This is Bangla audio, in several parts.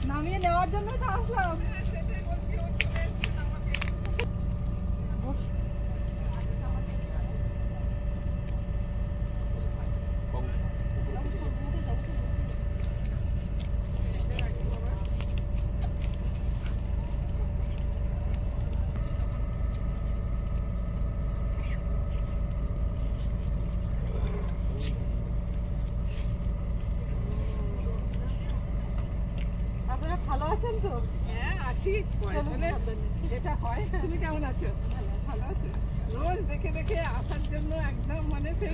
নামিয়ে নেওয়ার জন্য তো আসলাম। আপনারা ভালো আছেন তো? হ্যাঁ আছি, যেটা হয়। তুমি কেমন আছো? ভালো আছো? রোজ দেখে দেখে আসার জন্য একদম মানে সেই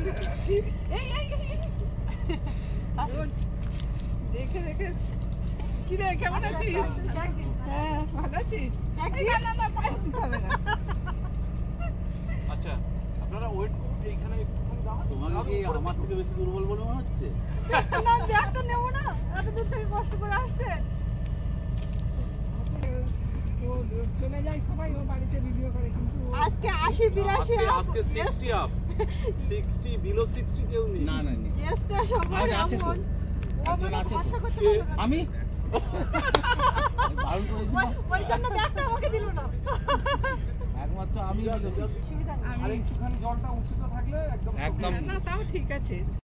রোজ দেখে দেখে। কি রে, কেমন আছিস? হ্যাঁ ভালো আছিস? না পায়ে দিতে হবে না। আচ্ছা, আপনারা ওয়েট এইখানে একটুখানি দাঁড়ান। তোমার কি আমার থেকে বেশি দুর্বল বলে মনে হচ্ছে? না, ব্যাগটা নেবো না, এত দূর থেকে কষ্ট করে আসছে। ও চলে যায় সবাই, ও বাড়িতে ভিডিও করে, কিন্তু আজকে 80-82 আজকে 60 আপ 60 বিলো 60 কেউ নেই। না গেস্টটা সবাই আছে তো। এমন, ও মানে আছে তো। ভরসা করতে পারলো না। আমি বারণ করেছিলাম, ওই জন্য ব্যাগটা আমাকে দিল না। একমাত্র আমি সুবিধা নেই। আর একটুখানি জলটা উঁচুতে থাকলে একদম না তাও ঠিক আছে।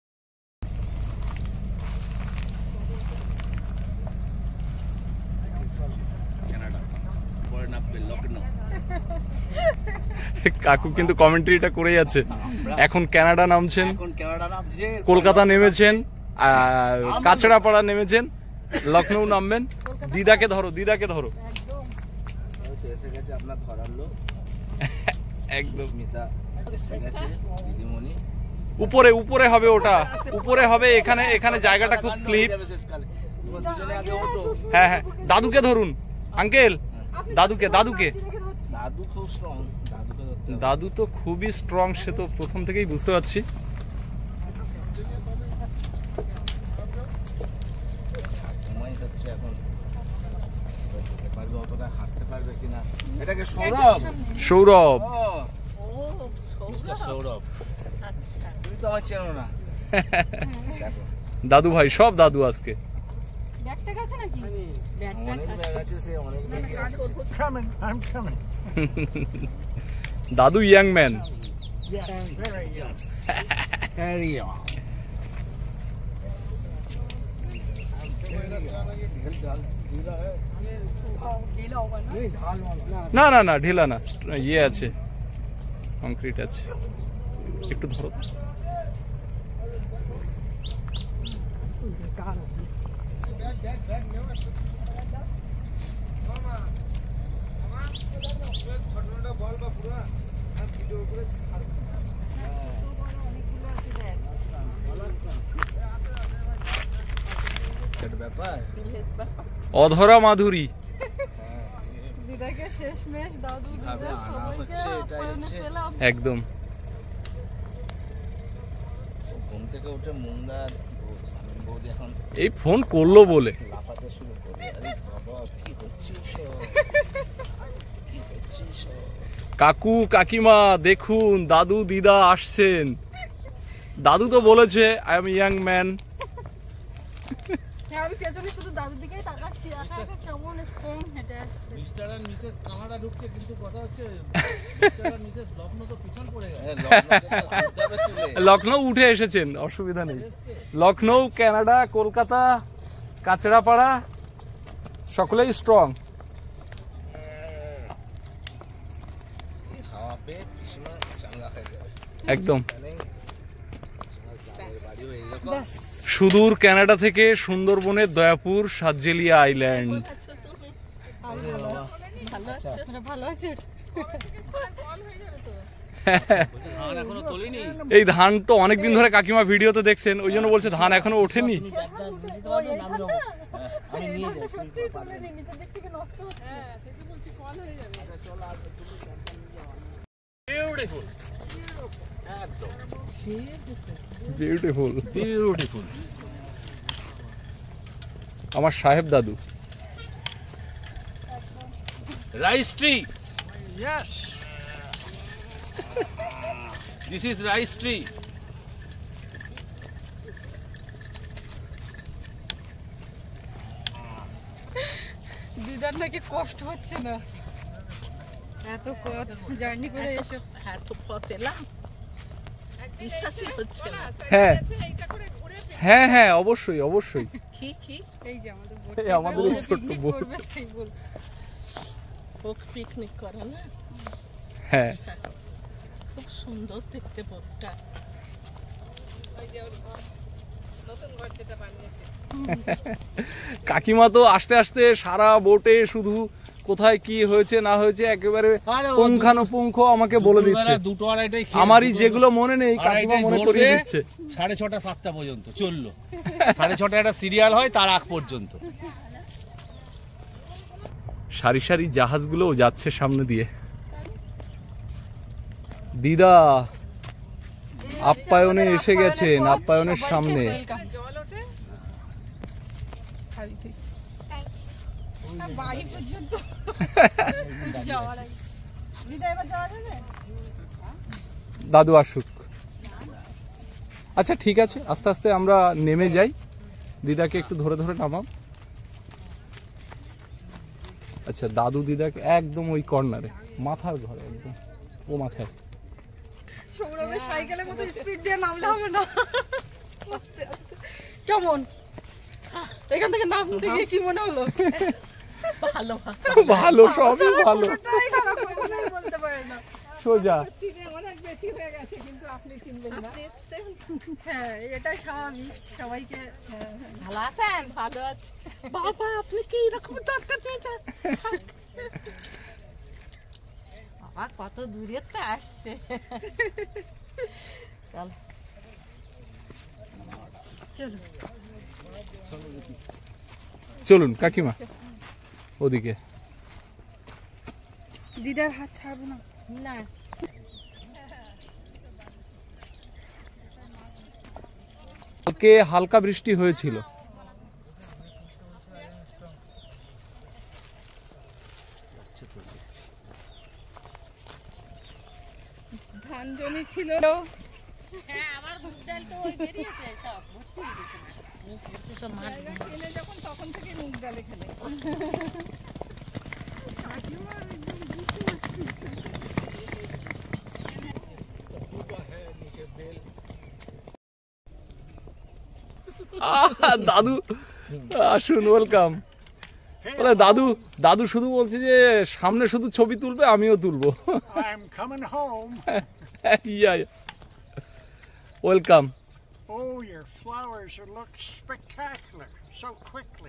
কাকু কিন্তু কমেন্ট্রিটা করে যাচ্ছে। এখন কানাডা নামছেন, এখন কানাডা নামছে, কলকাতা নেমেছেন, কাছড়াপাড়া নেমেছেন, লখনৌ নামবেন। দিদাকে ধরো, দিদাকে ধরো। এসে গেছে আপনার ধরার লোক, একদম স্মিতা এসে গেছে, দিদিমণি। উপরে উপরে হবে, ওটা উপরে হবে। এখানে এখানে জায়গাটা খুব স্লিপ। দুজনে আগে ওঠো। হ্যাঁ হ্যাঁ, দাদুকে ধরুন আঙ্কেল, দাদুকে দাদুকে। দাদু খুব স্ট্রং, দাদুকে ধরতে হবে। দাদু তো খুবই স্ট্রং, সে তো প্রথম থেকেই বুঝতে পারছি। ঘুমাই হচ্ছে এখন, যেতে পারবে অতটা, হাঁটতে পারবে কিনা। এটাকে সৌরভ, সৌরভ, মিস্টার সৌরভ। তুমি তো আমার চেনো না। দেখো দাদু ভাই, সব দাদু আজকে। ব্যাগটা গেছে নাকি? ব্যাগটা অনেক ব্যাগ আছে, সে অনেক ব্যাগ আছে। দাদু ইয়াং ম্যান। Carry on. না না না, ঢিলা না, ইয়ে আছে, কংক্রিট আছে। একটু ধরো। ব্যাপার অধরা মাধুরী। দিদাকে শেষমেশ দাদু কিভাবে দিদা আনা সবাইকে হচ্ছে, এটাই আপ্যায়নে হচ্ছে। পেলাম। একদম ঘুম থেকে উঠে মুন্দার বৌদি এখন এই ফোন করলো বলে লাফাতে শুরু করবে। আরে বাবা, কি হচ্ছে সব? কি হচ্ছে সব? কাকু কাকিমা দেখুন, দাদু দিদা আসছেন। দাদু তো বলেছে আই এম ইয়াং ম্যান। হ্যাঁ, আমি পেছনে শুধু দাদুর দিকেই তাকাচ্ছি, একা একা কেমন স্ট্রং হেঁটে আসছে। মিস্টার এন্ড মিসেস কানাডা ঢুকছে, কিন্তু কথা হচ্ছে মিস্টার এন্ড মিসেস লখনৌ তো পিছন পড়ে গেছে। লখনৌকে তো আনতে হবে তুলে। লখনৌ উঠে এসেছেন, অসুবিধা নেই। লখনৌ, কানাডা, কলকাতা, কাছড়াপাড়া সকলেই স্ট্রং। হাওয়া পেয়ে পিছনে চাঙ্গা হয়ে যাবে। একদম জানেন, বাড়িও এইরকম। সুদূর কানাডা থেকে সুন্দরবনের দয়াপুর সাতজেলিয়া আইল্যান্ড। ভালো আছে, ভালো আছে। ধান এখনো তোলেনি। এই ধান তো অনেকদিন ধরে কাকিমা ভিডিওতে দেখছেন, ওই জন্য বলছে ধান এখনো ওঠেনি। আমি নিয়ে যাই। সত্যিই তোলেনি, নিচের দিক থেকে নষ্ট হচ্ছে। হ্যাঁ সেটা বলছি, কল হয়ে যাবে। Beautiful, beautiful beautiful. আমার সাহেব দাদু। Rice tree. Yes. This is rice tree. দিদার নাকি কষ্ট হচ্ছে না, এত পথ জার্নি করে এসো। এত পথ এলাম, বিশ্বাসই হচ্ছে না। হ্যাঁ হ্যাঁ হ্যাঁ, অবশ্যই অবশ্যই। কি কি এই যে আমাদের এই আমাদের এই ছোট্ট বোট। তাই বলছে। বোট পিকনিক করা না, হ্যাঁ খুব সুন্দর দেখতে বোটটা। কাকিমা তো আস্তে আস্তে সারা বোটে শুধু কোথায় কি হয়েছে না হয়েছে একেবারে পুঙ্খানুপুঙ্খ আমাকে বলে দিচ্ছে। 2টো 2:30টায় আমারই যেগুলো মনে নেই কাকিমা মনে করিয়ে দিচ্ছে। 6:30 7টা পর্যন্ত চললো। 6:30 একটা সিরিয়াল হয়, তার আগ পর্যন্ত। সারি সারি জাহাজগুলো যাচ্ছে সামনে দিয়ে। দিদা আপ্যায়নে এসে গেছেন, আপ্যায়নের সামনে। জল ওঠে বাড়ি পর্যন্ত যাওয়ার আগে দিদা এবার যাওয়া যাবে? দাদু আসুক। আচ্ছা ঠিক আছে, আস্তে আস্তে আমরা নেমে যাই। দিদাকে একটু ধরে ধরে নামাও। আচ্ছা দাদু দিদাকে একদম ওই কর্নারে, মাথার ঘরে একদম ও মাথায়। সৌরভের সাইকেলের মতো স্পিড দিয়ে নামলে হবে না, আস্তে আস্তে। কেমন এখান থেকে নামতে গিয়ে কি মনে হলো? ভালো ভালো, সবই ভালো, পুরোটাই খারাপ, কখনোই বলতে পারে না। সোজা। চিনে অনেক বেশি হয়ে গেছে, কিন্তু আপনি চিনবেন না। হ্যাঁ এটাই স্বাভাবিক, সবাইকে। ভালো আছেন? ভালো আছে। বাবা আপনি কি এরকম ডক্টর নিয়েছেন? বাবা কত দূরে তো আসছে। চল চলো চলুন কাকিমা ওদিকে। দিদার হাত ছাড়বো না। না কালকে হালকা বৃষ্টি হয়েছিল। ধান জমি ছিল, খেলে যখন তখন থেকে মুগ ডালে খেলে। দাদু আসুন, ওয়েলকাম। বলে দাদু, দাদু শুধু বলছে যে সামনে শুধু ছবি তুলবে, আমিও তুলবো। I'm coming home. Welcome. Oh, your flowers look spectacular so quickly.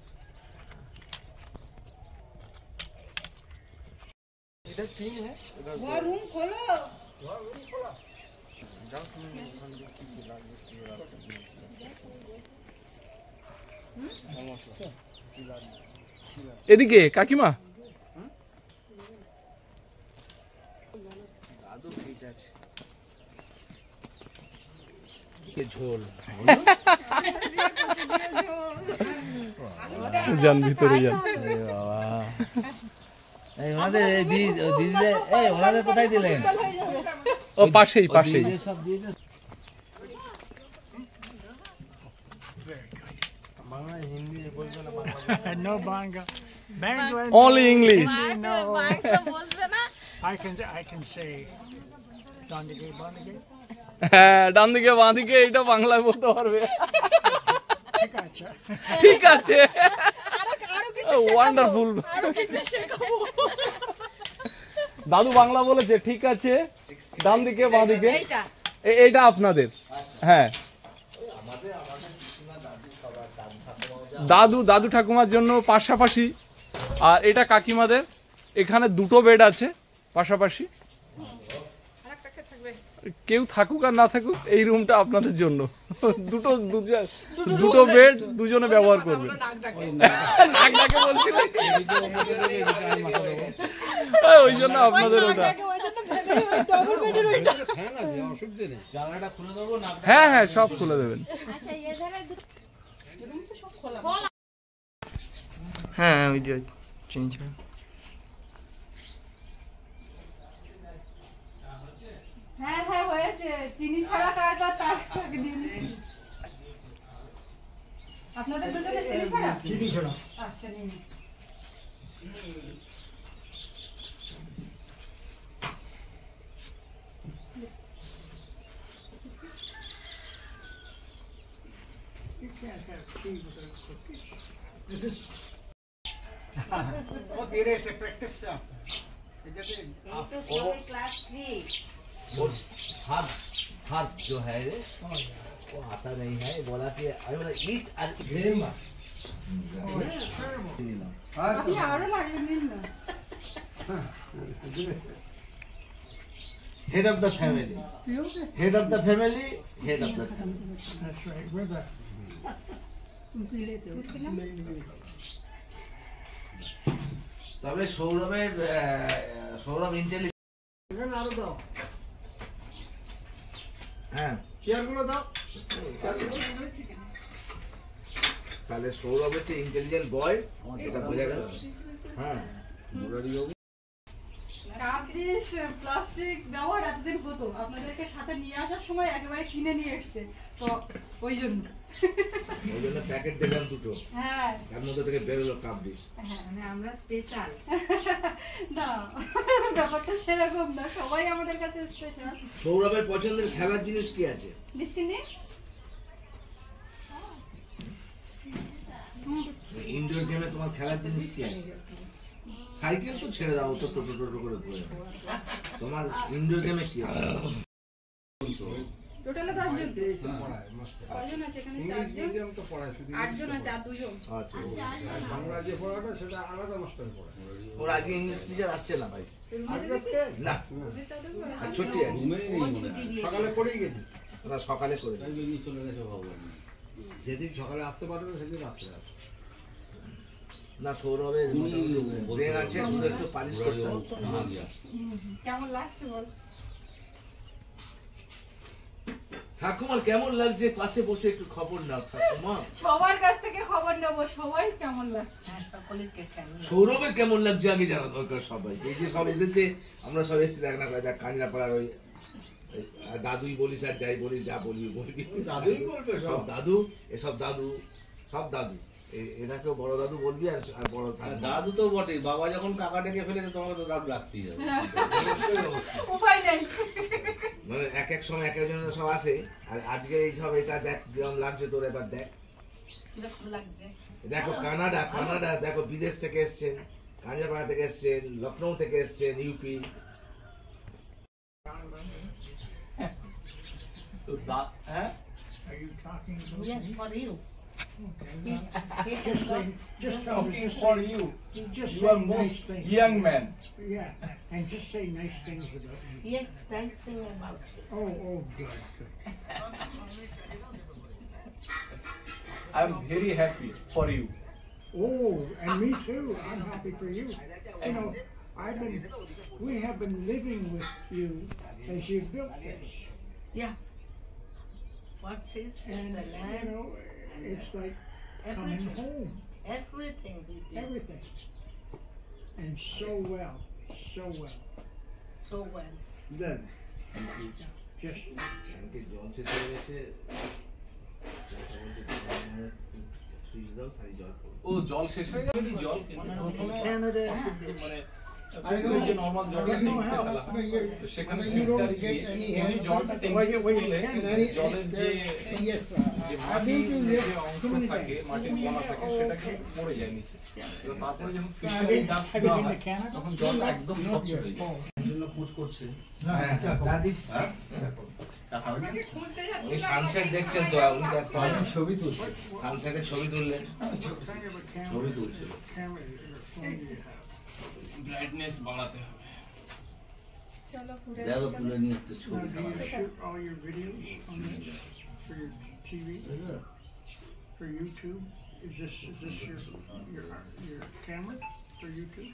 Room খোলো। এদিকে কাকিমা। ঝোল যান ভিতরে যান। ওনাদের কোথায় দিলেন? ও পাশেই পাশেই। সব দিয়ে দিন। No Banga. Bangla. Only English. No. I can say Dondigay, Bondigay. হ্যাঁ ডান দিকে বাঁ দিকে এটা বাংলায় বলতে পারবে। ঠিক আছে। ঠিক আছে, ওয়ান্ডারফুল। দাদু বাংলা বলেছে ঠিক আছে, ডান দিকে বাঁ দিকে। এইটা আপনাদের। হ্যাঁ দাদু দাদু ঠাকুমার জন্য পাশাপাশি, আর এটা কাকিমাদের। এখানে 2টো বেড আছে পাশাপাশি, কেউ থাকুক আর না থাকুক এই রুমটা আপনাদের জন্য। দুটো বেড দুজনে ব্যবহার করবে। নাক ডাকে বলছিল, ওই জন্য আপনাদের ওটা। হ্যাঁ হ্যাঁ সব খুলে দেবেন। হ্যাঁ ওই যে চেঞ্জ হ্যাঁ হ্যাঁ হয়েছে, চিনি ছাড়া কারবার তার দিন। আপনাদের দুজনে চিনি ছাড়া? চিনি ছাড়া। আচ্ছা নিন। You can't have tea without cookies. This is. वो तेरे से practice से आता है। जैसे वो हाथ जो है वो आता नहीं है, बोला कि अरे बोला ईट और वेरी मच আপনি আরো লাগিয়ে নিন না। head of the family, head of the family, head of the family. That's right. We're the তবে সৌরভ ইন্টেলিজেন্ট। হ্যাঁ চেয়ারগুলো দাও। তাহলে সৌরভ হচ্ছে ইন্টেলিজেন্ট বয়, এটা বোঝা গেল। হ্যাঁ কাপ ডিশ প্লাস্টিক ব্যবহার এতদিন হতো, আপনাদেরকে সাথে নিয়ে আসার সময় একেবারে কিনে নিয়ে এসছে, তো ওই জন্য প্যাকেট দিলাম দুটো, হ্যাঁ তার মধ্যে থেকে বেরোলো কাপ ডিশ। আমরা স্পেশাল না, ব্যাপারটা সেরকম না, সবাই আমাদের কাছে স্পেশাল। সৌরভের পছন্দের খেলার জিনিস কি আছে? মিষ্টি নেই? ইনডোর গেমে তোমার খেলার জিনিস কি আছে? সাইকেল তো ছেড়ে দাও, তো টোটো টোটো করে ঘুরে। তোমার ইনডোর গেমে কি আছে? টোটালে 10 জন। কয়জন আছে এখানে? 4 জন। 8 জন আছে, আর 2 জন। আচ্ছা, বাংলা যে পড়াটা সেটা আলাদা মাস্টার পড়া। ওর আজকে ইংলিশ টিচার আসছে না ভাই, না ছুটি আছে, সকালে পড়েই গেছি। ওরা সকালে করে তাই বেরিয়ে চলে গেছে ভগবান। যেদিন সকালে আসতে পারবে সেদিন রাত্রে আসবে। না। সৌরভের ব্রেন আছে, শুধু একটু পালিশ করতে হবে। কেমন লাগছে বল? ঠাকুমার কেমন লাগছে? পাশে বসে একটু খবর নাও ঠাকুমা। সবার কাছ থেকে খবর নেব, সবাই কেমন লাগছে। সকলকে কেমন সৌরভের কেমন লাগছে আগে জানা দরকার সবাই। এই যে সব এসেছে, আমরা সব এসেছি, দেখ না দেখ কাঞ্জরাপাড়ার ওই দাদুই বলিস আর যাই বলিস, যা বলি বলবি, দাদুই বলবে সব দাদু, এসব দাদু, সব দাদু। এনাকেও বড় দাদু বলবি, আর বড় দাদু তো বটেই, বাবা যখন কাকা ডেকে ফেলেছে তোমাকে তো দাদু রাখতেই হবে। উপায় নেই। মানে এক এক সময় এক একজন সব আসে, আর আজকে এই সব এটা দেখ কিরম লাগছে তোর, এবার দেখ। কিরকম লাগছে? দেখো কানাডা, কানাডা দেখো, বিদেশ থেকে এসছেন, কাঞ্জাপাড়া থেকে এসছেন, লখনৌ থেকে এসছেন, UP. Are you talking about Yes, me? for you. Just tell me, Talking for you. just You say are nice most things. young man. Yeah, and just say nice things about me. Yes, nice thing about you. Oh, good, good. I'm very happy for you. Oh, and me too. I'm happy for you. You know, we have been living with you as you built this. Yeah. What is And, the you land? know, it's like coming Everything. home, Everything we did everything. And so well, so well. so well. Then Just জল শেষ হয়ে গেছে, ও জল শেষ হয়ে গেল। জল প্রথমে Canada. মানে যে নরমাল জলটা ট্যাঙ্কিতে ফেলা হয়, তো সেখানে ফিল্টার গিয়ে এমনি জলটা ট্যাঙ্কিতে তুলে জলের যে মাটির যে অংশ থাকে, মাটির কণা থাকে, সেটা কিন্তু পড়ে যায় নিচে। তো তারপরে যখন ফিল্টারে ডাস্ট Have you দেওয়া been হয়, to Canada? তখন জলটা একদম স্বচ্ছ হয়ে যায়। এই সানসেট দেখছেন তো, উনি তো একটা ছবি তুলছেন, সানসেটের ছবি তুললেন। ছবি তুলছে, Camera you're going to have. Brightness বাড়াতে হবে। চলো ঘুরে দেখো তুলে নিয়ে এসছে Now, ছবি। do you shoot all your videos on this for your TV, for YouTube? Is this your camera for YouTube?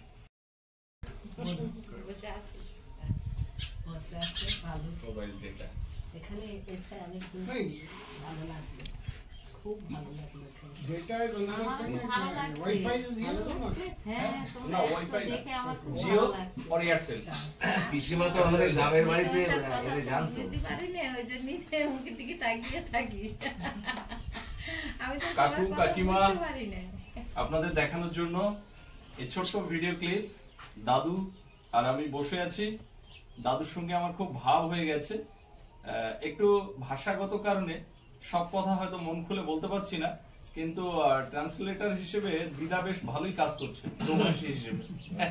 বসে আছি। বসে আছে, ভালো। মোবাইল ডেটা এখানে এসে অনেক ভালো লাগলো, খুব ভালো লাগলো এখানে। আমার ভালো লাগছে, ভালো লাগছে? হ্যাঁ, তোমরা এসছো দেখে আমার খুব জিও ভালো লাগছে। আর এয়ারটেল। পিসিমা তো আমাদের গ্রামের বাড়িতে এলে জানতো। বুঝতে পারি না, ওই জন্যই তো মুখের দিকে তাকিয়ে থাকি। আমি তো কাকু, সবার কথা কাকিমা। বুঝতে পারি না। আপনাদের দেখানোর জন্য এই ছোট্ট ভিডিও ক্লিপস দাদু আর আমি বসে আছি। দাদুর সঙ্গে আমার খুব ভাব হয়ে গেছে। একটু ভাষাগত কারণে সব কথা হয়তো মন খুলে বলতে পারছি না, কিন্তু ট্রান্সলেটর হিসেবে দিদা বেশ ভালোই কাজ করছে প্রবাসী হিসেবে।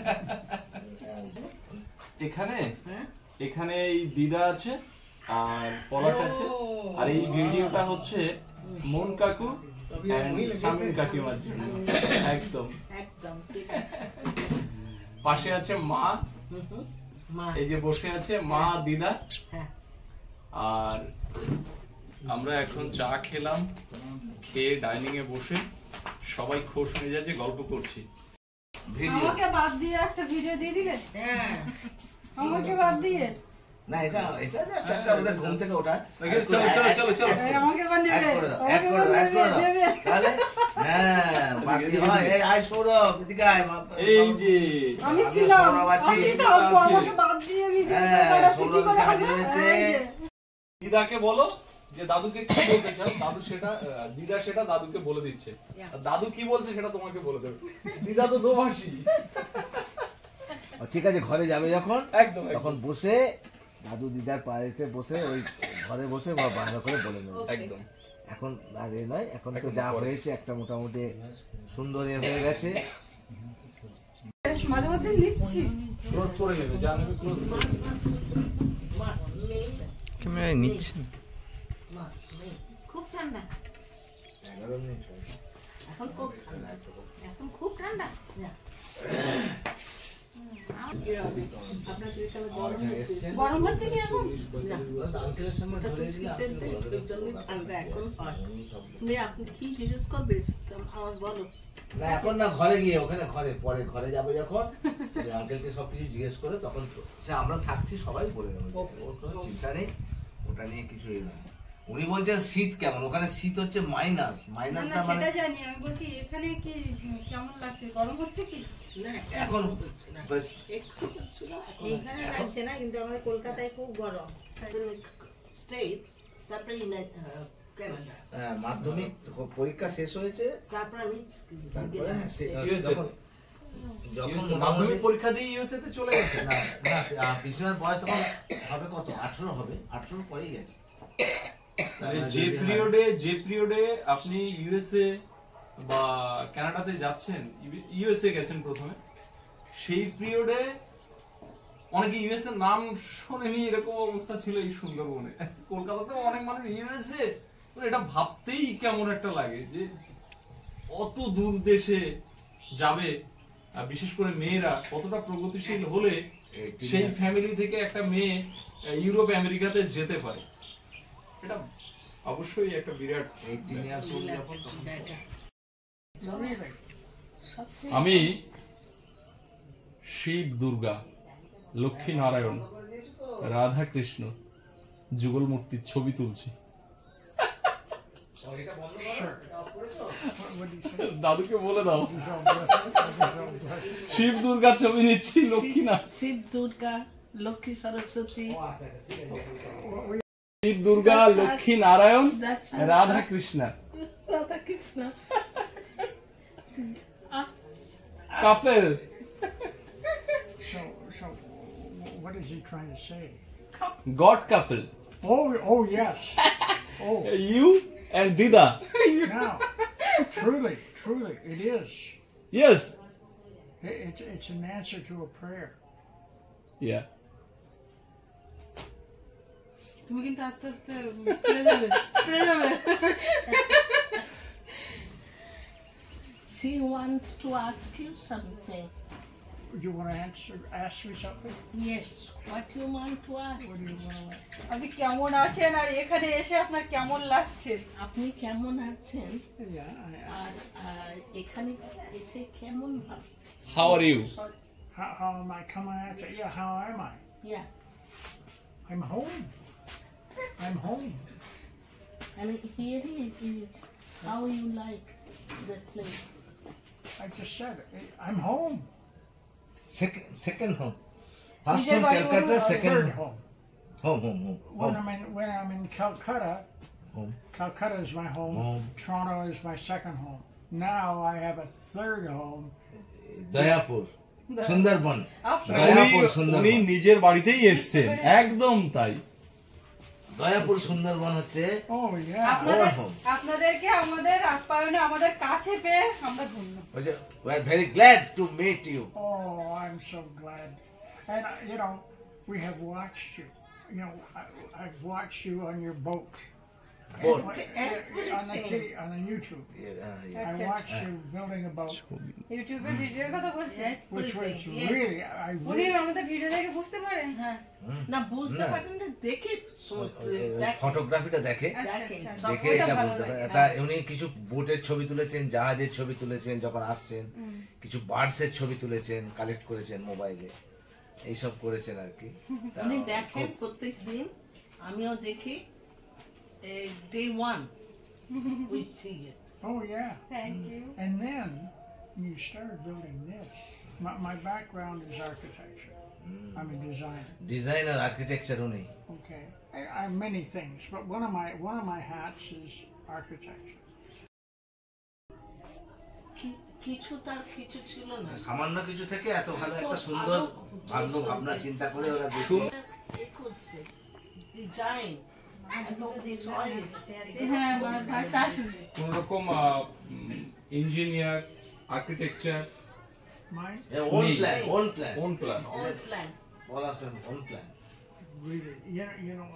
এখানে এখানে এই দিদা আছে আর পলাশ আছে, আর এই ভিডিওটা হচ্ছে মন কাকু শামিন কাকিমার জন্য। একদম একদম ঠিক আছে। পাশে আছে মা, এই যে বসে আছে মা দিদা। আর আমরা এখন চা খেলাম, খেয়ে ডাইনিং এ বসে সবাই খোশ মেজাজে গল্প করছি। আমাকে বাদ দিয়ে একটা ভিডিও দিয়ে দিলে? হ্যাঁ, আমাকে বাদ দিয়ে না, এটা জাস্ট একটা ওটা ঘুম থেকে ওঠা। চলো আমাকে বাদ নেবে, এক করে দাও তাহলে। হ্যাঁ, বাকি হয়। এই আয় সৌরভ, এদিকে আয়। এই যে আমি ছিলাম, সৌরভ আছি। আমাকে বাদ দিয়ে ভিডিও সৌরভ এসে হাজির হয়েছে। দিদাকে বলো যে দাদুকে কি বলতে চাও, দাদু সেটা দিদা সেটা দাদুকে বলে দিচ্ছে, আর দাদু কি বলছে সেটা তোমাকে বলে দেবে। দিদা তো দোভাষী। ঠিক আছে, ঘরে যাবে যখন একদম তখন বসে দাদু দিদার পায়েতে বসে ওই ঘরে বসে ভালো করে বলে নেবে। একদম এখন আর এ নয়, এখন তো যা হয়েছে একটা মোটামুটি সুন্দর এ হয়ে গেছে। মাঝে মধ্যে নিচ্ছি, ক্লোজ করে নেবে, জানো ক্লোজ করে নেবে। ক্যামেরায় নিচ্ছে খুব ঠান্ডা এখন, খুব ঠান্ডা এখন, খুব ঠান্ডা। গরম হচ্ছে কি এখন? তুমি আপনি কি জিজ্ঞেস করবে আমার বলো না এখন না, ঘরে গিয়ে ওখানে পরে ঘরে যাবে যখন আঙ্কেলকে সবকিছু জিজ্ঞেস করে তখন সে আমরা থাকছি সবাই বলে নেবো, ওর কোনো চিন্তা নেই, ওটা নিয়ে কিছু ইয়ে না। উনি বলছেন শীত কেমন, ওখানে শীত হচ্ছে মাইনাস না সেটা জানি, আমি বলছি এখানে কি কেমন লাগছে, গরম হচ্ছে কি এখন এখানে লাগছে না, কিন্তু আমাদের কলকাতায় খুব গরম। তারপরে মাধ্যমিক পরীক্ষা শেষ হয়েছে, তারপরে আমি যখন মাধ্যমিক পরীক্ষা দিয়ে ইউএসএ তে চলে গেছে। না পিছনের বয়স তখন হবে কত, 18 হবে, 18 পরেই গেছে। যে পিরিয়ডে আপনি ইউএসএ বা কানাডাতে যাচ্ছেন, ইউএসএ গেছেন প্রথমে, সেই পিরিয়ডে অনেকে ইউএসএ নাম শোনেনি, এরকম অবস্থা ছিল এই সুন্দরবনে। কলকাতাতে অনেক মানুষ ইউএসএ, এটা ভাবতেই কেমন একটা লাগে যে অত দূর দেশে যাবে, আর বিশেষ করে মেয়েরা কতটা প্রগতিশীল হলে সেই ফ্যামিলি থেকে একটা মেয়ে ইউরোপ আমেরিকাতে যেতে পারে। এটা অবশ্যই একটা বিরাট। আমি শিব, দুর্গা, লক্ষ্মী নারায়ণ, রাধা কৃষ্ণ যুগল মূর্তির ছবি তুলছি। দাদুকে বলে দাও শিব দুর্গার ছবি নিচ্ছি, লক্ষ্মী না, শিব দুর্গা, লক্ষ্মী সরস্বতী, শিব দুর্গা, লক্ষ্মী নারায়ণ, রাধা কৃষ্ণ। কাপল। So what is he trying to say? God couple. Oh yes. Oh, You and Dida. now, truly, it is. Yes. It's an answer to a prayer. Yeah. তুমি কিন্তু আস্তে আস্তে পড়ে যাবে। She wants to ask you something. You want to ask me something? Yes. What you want to ask? What do you want to ask? আপনি কেমন আছেন আর এখানে এসে আপনার কেমন লাগছে? আপনি কেমন আছেন? Yeah. আর এখানে এসে কেমন ভাব? How are you? How am I coming at you? Yeah. How am I? Yeah. I'm home. And here is how you like the place. I just said it. I'm home. Second home. First home Calcutta, second Third home. home. When I'm in Calcutta, Home. Calcutta is my home. Home. Toronto is my second home. now I have a third home. Dayapur Sundarban আপনার দয়াপুর উনি সুন্দরবন নিজের বাড়িতেই এসছেন একদম তাই। দয়াপুর সুন্দরবন হচ্ছে Oh yeah. আপনাদেরকে আমাদের আপ্যায়নে আমাদের কাছে পেয়ে আমরা ধন্য। we are very glad to meet you. Oh, I'm so glad. And you know, we have watched you. You know, I've watched you on your boat. Boat. On the YouTube. I watched you building a boat, ইউটিউবে ভিডিওর কথা বলছেন, which was really, I উনি really, আমাদের ভিডিও দেখে বুঝতে পারেন। হ্যাঁ না বুঝতে পারেন না দেখে ফটোগ্রাফিটা দেখে দেখেন দেখে এটা বুঝতে পারে। তা উনি কিছু বোটের ছবি তুলেছেন, জাহাজের ছবি তুলেছেন যখন আসছেন, কিছু বার্ডসের ছবি তুলেছেন, কালেক্ট করেছেন মোবাইলে, এইসব করেছেন আর কি। তা উনি দেখেন প্রত্যেক দিন, আমিও দেখি। Day one, we see it. oh yeah. Thank you. And then you started building this. My background is architecture. I'm a designer. Designer architecture উনি। Okay, I'm many things, but one of my hats is architecture. কিছু তার কিছু ছিল না, সামান্য কিছু থেকে এত ভালো একটা সুন্দর ভাবনা চিন্তা করে ওরা করছে ডিজাইন। হ্যাঁ ভাষা শুনে কোন রকম ইঞ্জিনিয়ার আর্কিটেকচার Mine, ওন নেই। Plan own plan. All plan. বলা আছে own plan. really, you know,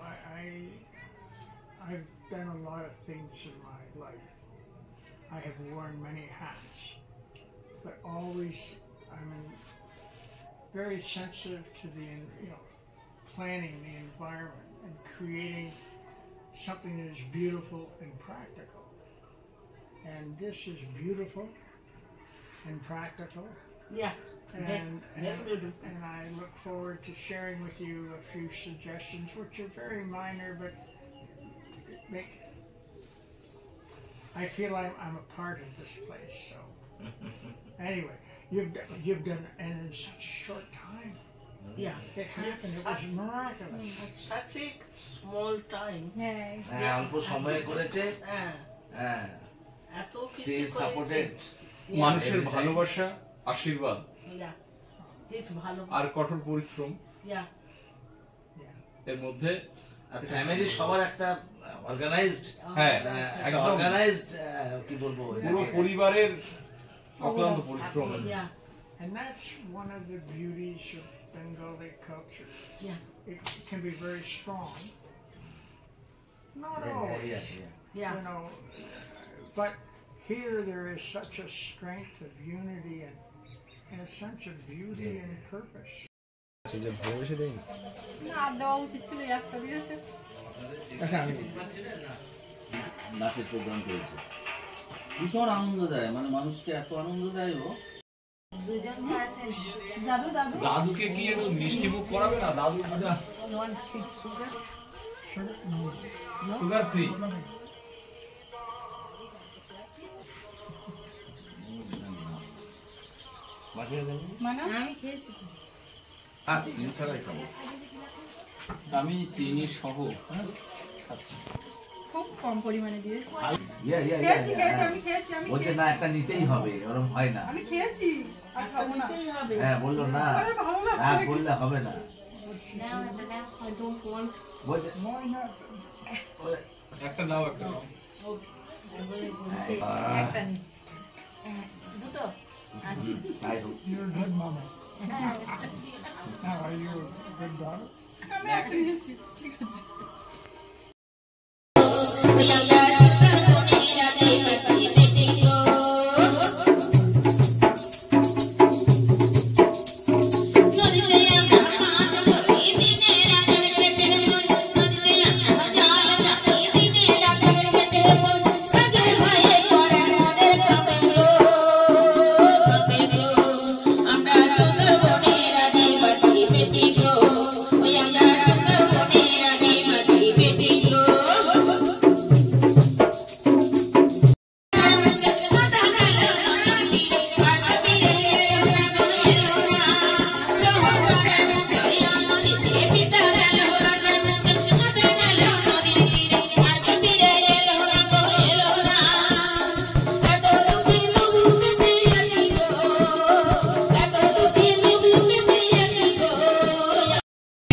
I've done a lot of things in my life. I have worn many hats, but always I'm very sensitive to the, you know, planning the environment and creating something that is beautiful and practical. And this is beautiful and practical. Yeah. And, Very beautiful. and I look forward to sharing with you a few suggestions, which are very minor, but make. I feel I'm a part of this place. So anyway, you've done, and in such a short time, Yeah. it happened. It was miraculous. Such a small time. হ্যাঁ হ্যাঁ অল্প সময়ে করেছে। হ্যাঁ হ্যাঁ এত সে কিছু সাপোর্টেড। করেছে। মানুষের ভালোবাসা, আশীর্বাদ Yeah. He's ভালো। আর কঠোর পরিশ্রম Yeah. এর মধ্যে আর ফ্যামিলি সবার একটা অর্গানাইজড হ্যাঁ একটা একদম অর্গানাইজড কি বলবো পুরো পরিবারের অক্লান্ত পরিশ্রম। Yeah. And that's one of the beauties of Bengali culture. Yeah. It can be very strong. Not Yeah, always. yeah, yeah. Yeah. You know, but here there is such a strength of unity and a sense of beauty and purpose. না দেওয়া উচিত ছিল একটা দিয়েছে। নাচের প্রোগ্রাম করেছে, ভীষণ আনন্দ দেয়, মানে মানুষকে এত আনন্দ দেয় ও। দাদু দাদু দাদুকে কি একটু মিষ্টি মুখ করাবে না? দাদু You want sugar? Sugar free. মানে আমি খেয়েছি। আমি চিনি সহ খাচ্ছি। খুব কম পরিমাণে দিয়েছি। ইয়া ইয়া খেয়েছি খেয়েছি আমি খেয়েছি আমি বলছে খেয়েছি। না একটা নিতেই হবে, ওরকম হয় না। আমি খেয়েছি আর খাবো না। নিতেই হবে। হ্যাঁ বললো না, আরে ভালো লাগছে না নাকি? বললে হবে না। Now, I don't want. বলছে একটা নাও একটা নাও। একটা নিচ্ছি। দুটো? তাই হোক। You're a good mama. Now, are you a good daughter? আমি একটা নিয়েছি ঠিক আছে। আমরা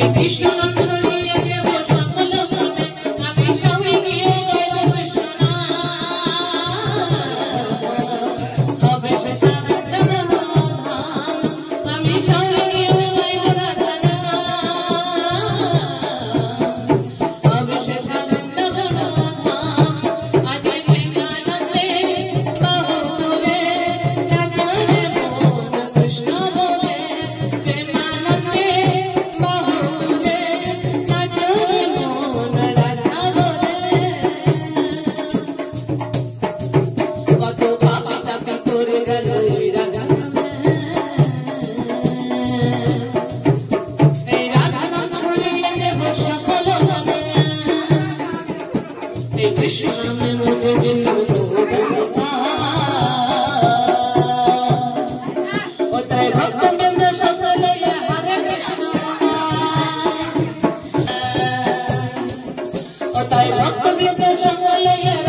Hare Krishna